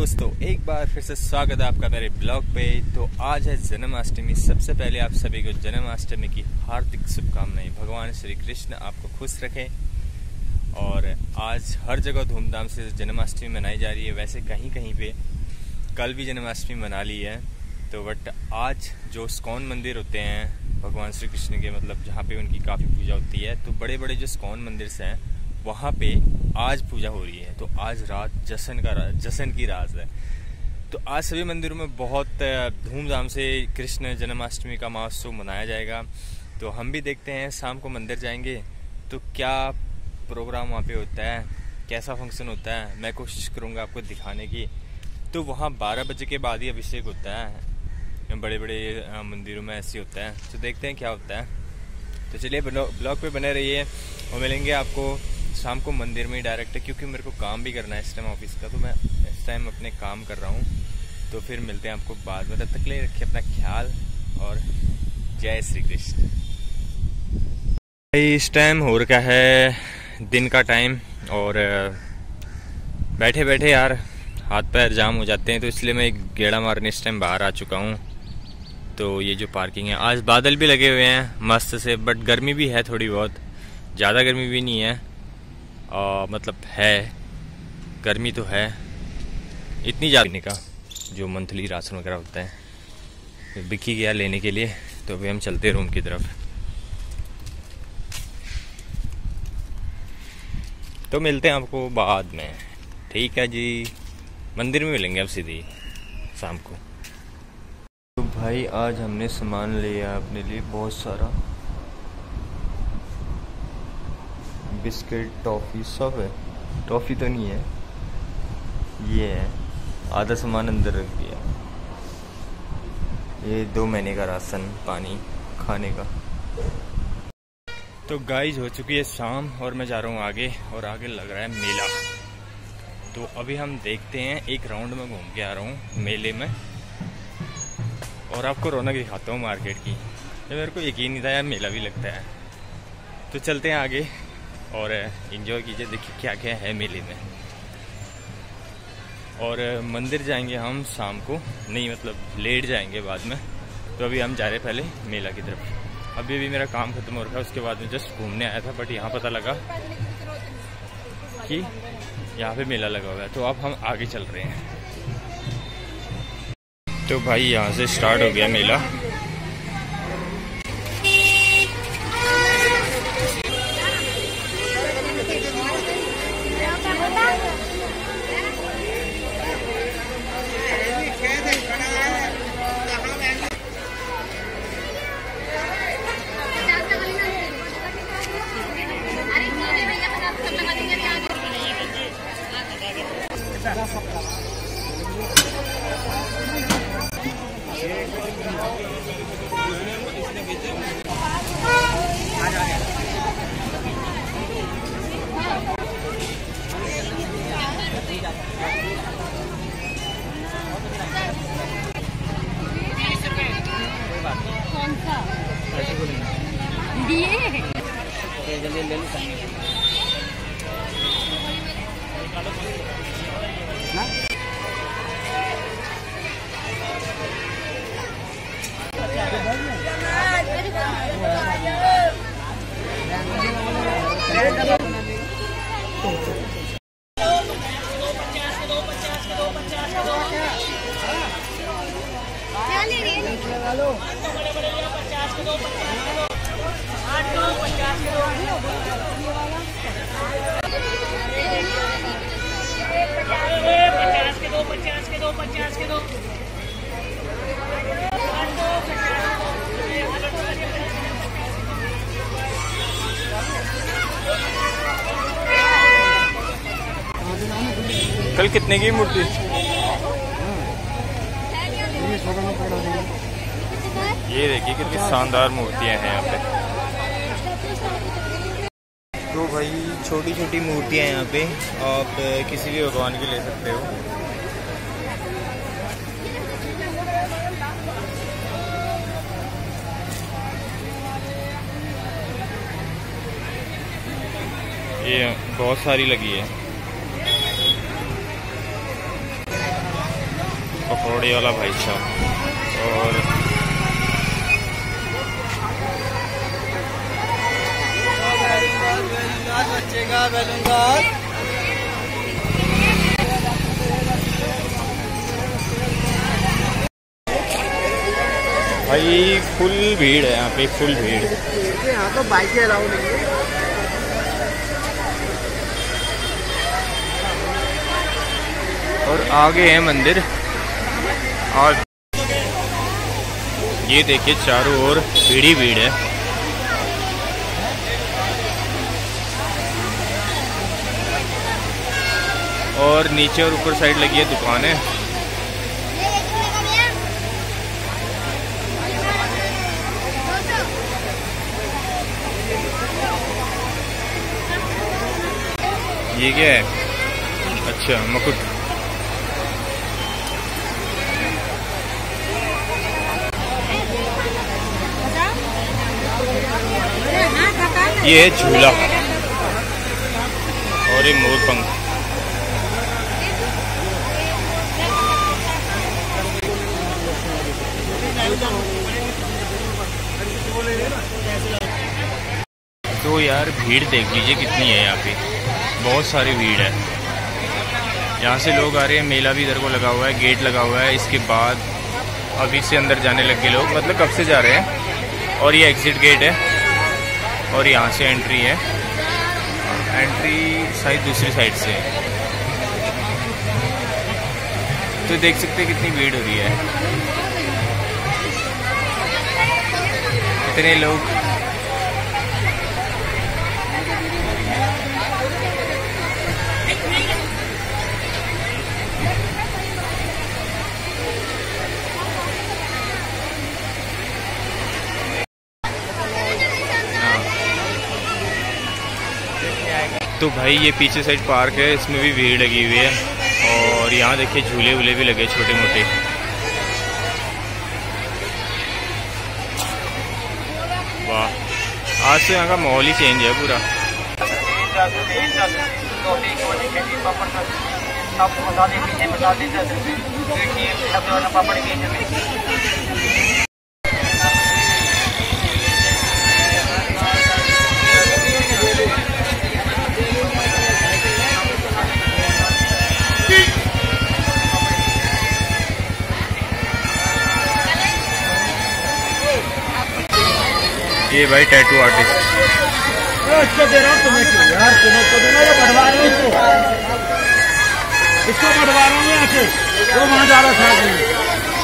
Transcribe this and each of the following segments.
दोस्तों, एक बार फिर से स्वागत है आपका मेरे ब्लॉग पे। तो आज है जन्माष्टमी। सबसे पहले आप सभी को जन्माष्टमी की हार्दिक शुभकामनाएं। भगवान श्री कृष्ण आपको खुश रखें। और आज हर जगह धूमधाम से जन्माष्टमी मनाई जा रही है। वैसे कहीं कहीं पे कल भी जन्माष्टमी मना ली है, तो बट आज जो इस्कॉन मंदिर होते हैं भगवान श्री कृष्ण के, मतलब जहाँ पे उनकी काफ़ी पूजा होती है, तो बड़े बड़े जो इस्कॉन मंदिर हैं वहाँ पे आज पूजा हो रही है। तो आज रात जश्न की रात है। तो आज सभी मंदिरों में बहुत धूमधाम से कृष्ण जन्माष्टमी का महोत्सव मनाया जाएगा। तो हम भी देखते हैं, शाम को मंदिर जाएंगे तो क्या प्रोग्राम वहाँ पे होता है, कैसा फंक्शन होता है, मैं कोशिश करूँगा आपको दिखाने की। तो वहाँ 12 बजे के बाद ही अभिषेक होता है, बड़े बड़े मंदिरों में ऐसे होता है। तो देखते हैं क्या होता है। तो चलिए ब्लॉग पे बने रहिए और मिलेंगे आपको शाम को मंदिर में ही डायरेक्ट, क्योंकि मेरे को काम भी करना है इस टाइम ऑफिस का। तो मैं इस टाइम अपने काम कर रहा हूँ, तो फिर मिलते हैं आपको बाद में। तब तक के लिए रखिए अपना ख्याल और जय श्री कृष्ण। इस टाइम हो रखा है दिन का टाइम, और बैठे बैठे यार हाथ पैर जाम हो जाते हैं, तो इसलिए मैं एक गेड़ा मारने इस टाइम बाहर आ चुका हूँ। तो ये जो पार्किंग है, आज बादल भी लगे हुए हैं मस्त से, बट गर्मी भी है थोड़ी बहुत, ज़्यादा गर्मी भी नहीं है। मतलब है गर्मी तो है, इतनी ज़्यादा का जो मंथली राशन वगैरह होता है। तो बिकी गया लेने के लिए, तो अभी हम चलते हैं रूम की तरफ। तो मिलते हैं आपको बाद में, ठीक है जी। मंदिर में मिलेंगे अब सीधी शाम को। तो भाई आज हमने सामान लिया अपने लिए बहुत सारा, बिस्किट टॉफ़ी सब है। टॉफ़ी तो नहीं है, ये है। आधा सामान अंदर रख दिया। ये 2 महीने का राशन, पानी, खाने का। तो गाइस हो चुकी है शाम और मैं जा रहा हूँ आगे, और आगे लग रहा है मेला। तो अभी हम देखते हैं, एक राउंड में घूम के आ रहा हूँ मेले में, और आपको रौनक दिखाता हूँ मार्केट की। तो मेरे को यकीन नहीं था यार मेला भी लगता है। तो चलते हैं आगे और एंजॉय कीजिए, देखिए क्या क्या है मेले में। और मंदिर जाएंगे हम शाम को, नहीं मतलब लेट जाएंगे बाद में। तो अभी हम जा रहे हैं पहले मेला की तरफ। अभी भी मेरा काम खत्म हो रहा है, उसके बाद में जस्ट घूमने आया था, बट यहाँ पता लगा कि यहाँ पे मेला लगा हुआ है। तो अब हम आगे चल रहे हैं। तो भाई यहाँ से स्टार्ट हो गया मेला। कौन सा कल कितने की मूर्ति? ये देखिए कितनी शानदार मूर्तियां हैं यहाँ पे। तो भाई छोटी छोटी मूर्तियां हैं यहाँ पे, आप किसी भी भगवान की ले सकते हो। ये बहुत सारी लगी है। पकौड़े वाला भाई साहब। और भाई फुल भीड़ है यहाँ पे, फुल भीड़। यहाँ तो बाइकें अलाउ नहीं है। और आगे है मंदिर। और ये देखिए चारों ओर भीड़ ही भीड़ है। और नीचे और ऊपर साइड लगी है दुकानें। ये क्या है? अच्छा, मुकुट। ये है झूला और ये मोर पंख। तो यार भीड़ देख लीजिए कितनी है यहाँ पे, बहुत सारी भीड़ है। यहाँ से लोग आ रहे हैं, मेला भी इधर को लगा हुआ है, गेट लगा हुआ है। इसके बाद अभी से अंदर जाने लग गए लोग, मतलब कब से जा रहे हैं। और ये एग्जिट गेट है और यहाँ से एंट्री है। एंट्री शायद दूसरी साइड से है। तो देख सकते हैं कितनी भीड़ हो रही है, इतने लोग। तो भाई ये पीछे साइड पार्क है, इसमें भी भीड़ लगी हुई है। और यहाँ देखिए झूले वूले भी लगे छोटे मोटे। वाह, आज से यहाँ का माहौल ही चेंज है पूरा। ये भाई टैटू आर्टिस्ट। इसको दे रहा हूँ तुम्हें क्यों यार, तुम्हें तो दूंगा, ये बढ़वा रहा हूँ इसको बढ़वा रहा हूँ यहाँ से। वो वहाँ जा रहा था।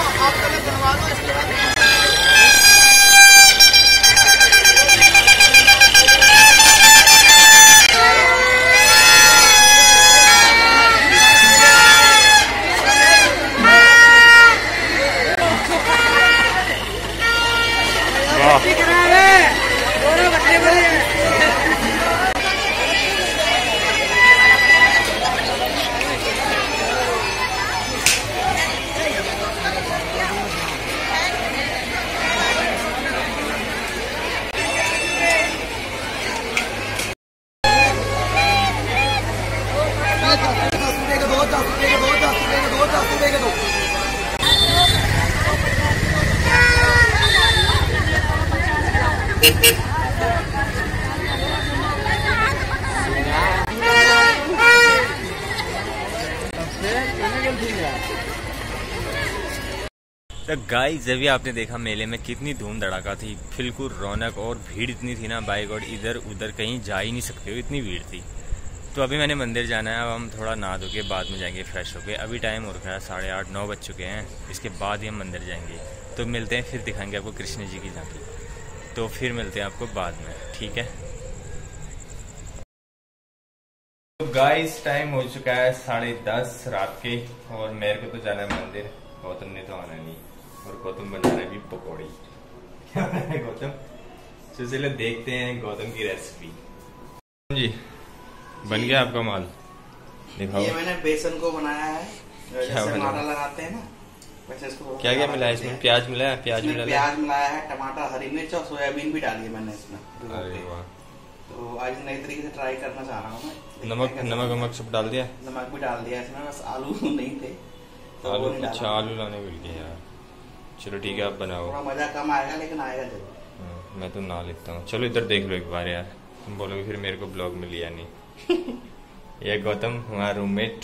तो गाइस अभी आपने देखा मेले में कितनी धूम धड़ाका थी, बिल्कुल रौनक। और भीड़ इतनी थी ना बाइक, और इधर उधर कहीं जा ही नहीं सकते हो, इतनी भीड़ थी। तो अभी मैंने मंदिर जाना है, अब हम थोड़ा नहा धो के बाद में जाएंगे फ्रेश होके। अभी टाइम हो रखा है 8:30 9 बज चुके हैं। इसके बाद ही हम मंदिर जाएंगे। तो मिलते हैं, फिर दिखाएंगे आपको कृष्ण जी की झांकी। तो फिर मिलते हैं आपको बाद में, ठीक है। तो गाइस टाइम हो चुका है 10:30 रात के, और मेरे को तो जाना है मंदिर। गौतम ने तो आना नहीं, और गौतम बना रहा है भी पकौड़ी। क्या बना है गौतम? तो चलो देखते हैं गौतम की रेसिपी। जी बन गया आपका माल, दिखाओ। ये मैंने बेसन को बनाया है, जैसे माला लगाते हैं ना वैसे इसको। क्या क्या मिला है इसमें? प्याज मिला है, प्याज मिलाया है, टमाटर, हरी मिर्च और सोयाबीन भी डाली है मैंने इसमें। अरे वाह, तो आज नई तरीके से ट्राई करना चाह रहा हूँ मैं। नमक सब डाल दिया? नमक भी डाल दिया इसमें, बस आलू नहीं थे आलू, अच्छा आलू लाने मिल गए यार। चलो ठीक है, आप बनाओ। थोड़ा मजा कम आएगा लेकिन आएगा जरूर। मैं तो ना लिखता हूँ। चलो इधर देख लो एक बार यार, तुम बोलोगे फिर मेरे को ब्लॉग में लिया नहीं। ये गौतम हमारा रूममेट।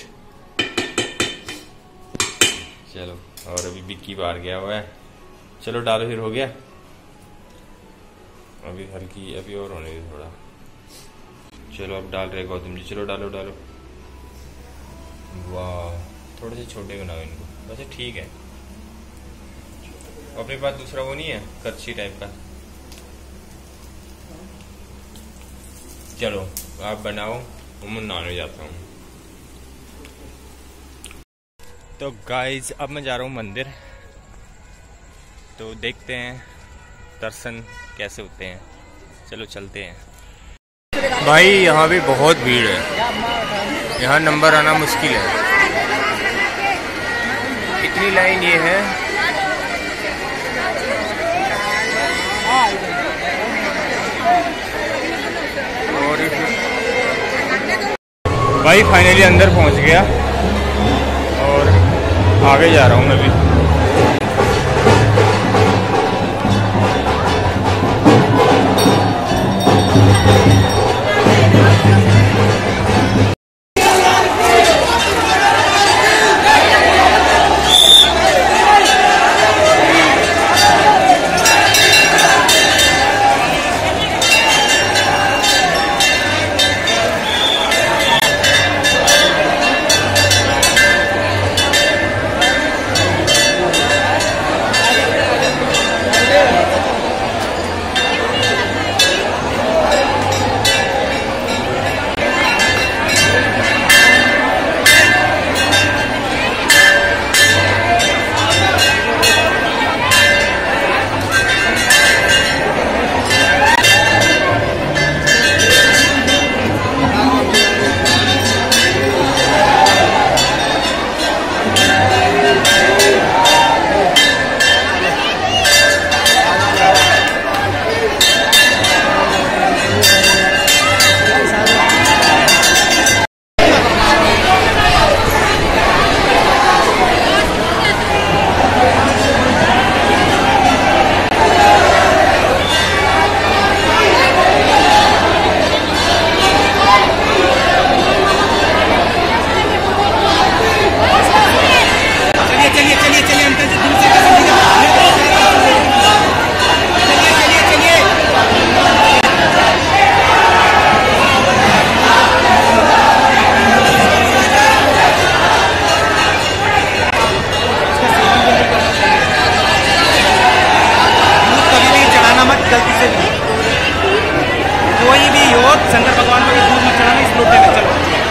चलो, और अभी बिक्की बाहर गया हुआ है। चलो डालो, फिर हो गया। अभी हल्की, अभी और होने दे थोड़ा। चलो अब डाल रहे गौतम जी, चलो डालो डालो। वाह, थोड़े से छोटे बनाओ इनको, वैसे ठीक है। अपने पास दूसरा वो नहीं है करछी टाइप का? चलो आप बनाओ, मैं नहाने जाता हूँ। तो गाइज अब मैं जा रहा हूँ मंदिर, तो देखते हैं दर्शन कैसे होते हैं। चलो चलते हैं। भाई यहाँ भी बहुत भीड़ है, यहाँ नंबर आना मुश्किल है, इतनी लाइन ये है। और भाई फाइनली अंदर पहुँच गया और आगे जा रहा हूँ मैं भी। कोई भी हो, शंकर भगवान को दूध मत चढ़ाना इस लोटे में। चलो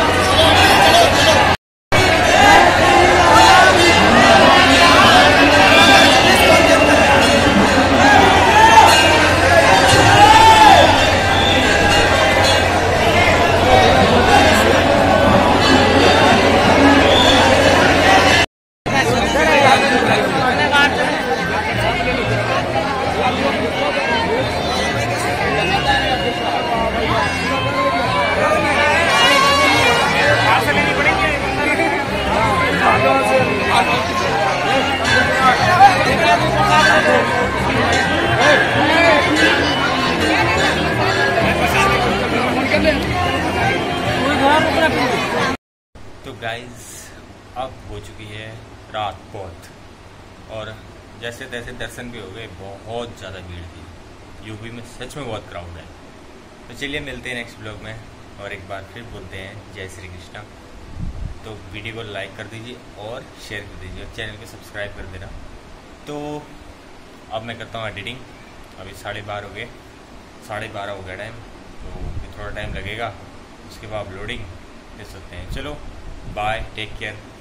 तो गाइज अब हो चुकी है रात बहुत, और जैसे तैसे दर्शन भी हो गए। बहुत ज़्यादा भीड़ थी, यूपी में सच में बहुत क्राउड है। तो चलिए मिलते हैं नेक्स्ट ब्लॉग में, और एक बार फिर बोलते हैं जय श्री कृष्णा। तो वीडियो को लाइक कर दीजिए और शेयर कर दीजिए और चैनल को सब्सक्राइब कर देना। तो अब मैं करता हूँ एडिटिंग। अभी 12:30 हो गए, 12:30 हो गया टाइम, तो थोड़ा टाइम लगेगा, उसके बाद अपलोडिंग दे सकते हैं। चलो बाय, टेक केयर।